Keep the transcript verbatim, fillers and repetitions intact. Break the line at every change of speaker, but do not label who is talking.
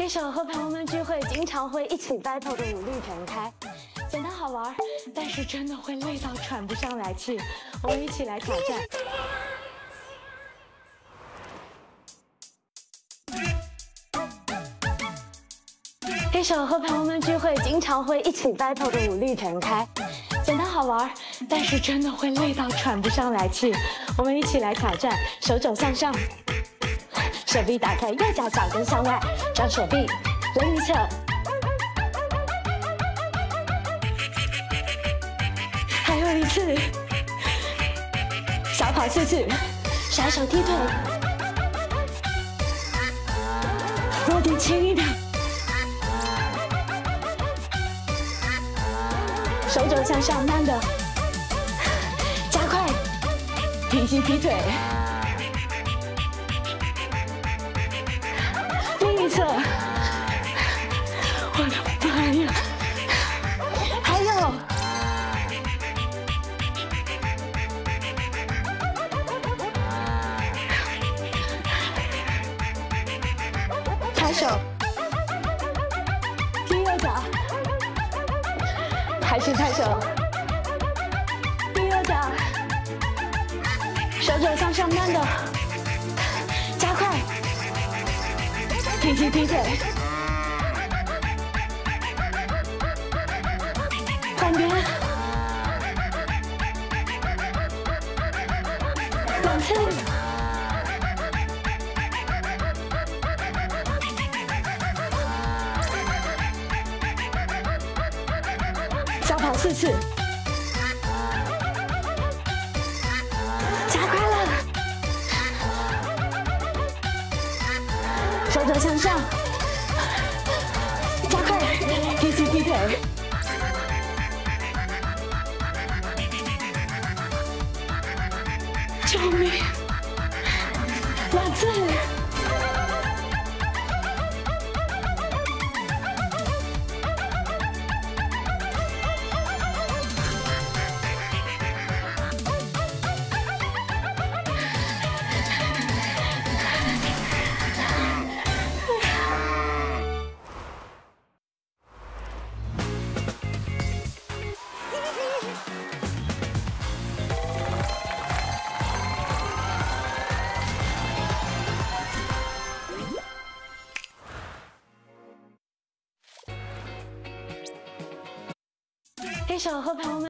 一首和朋友们聚会经常会一起 battle 的武力全开，简单好玩，但是真的会累到喘不上来气。我们一起来挑战。一首和朋友们聚会经常会一起 battle 的武力全开，简单好玩，但是真的会累到喘不上来气。我们一起来挑战，手肘向上。 手臂打开，右脚脚跟向外，将手臂抡一侧，还有一次，小跑四次，甩手踢腿，落地轻一点，手肘向上，慢的，加快，平行踢腿。 一侧，我的妈呀！还有，抬手，踢右脚，还是抬手，踢右脚，手肘向上，慢的，加快。 平行踢腿，换边，两次，小跑四次，加快了。 手肘向上，加快，平行踢腿，救命！两次，一首和朋友们。